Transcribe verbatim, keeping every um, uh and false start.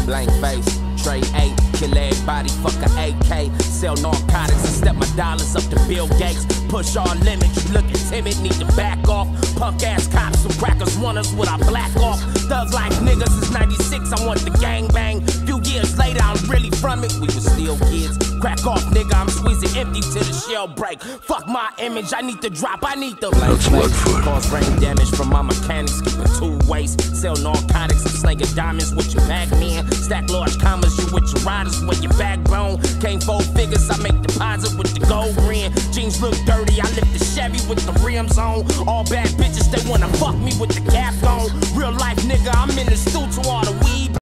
Blank face, trade eight, kill everybody, fuck a A K. Sell narcotics and step my dollars up to Bill Gates. Push all limits, you looking timid, need to back off. Punk ass cops, some crackers want us with our black off. Thug like niggas is ninety-six, I want the gang bang. Few years later, I'm really from it, we was still kids. Crack off, nigga, I'm squeezing empty till the shell break. Fuck my image, I need to drop, I need the blank face. Cause brain damage from my mechanics, keep it two ways. Sell narcotics, I'm slinging diamonds with your pack men. Stack large commas, you with your riders, with your backbone. Came four figures, I make deposit with the gold ring. Jeans look dirty, I lift the Chevy with the rims on. All bad bitches, they wanna fuck me with the cap on. Real life nigga, I'm in the stew to all the weed.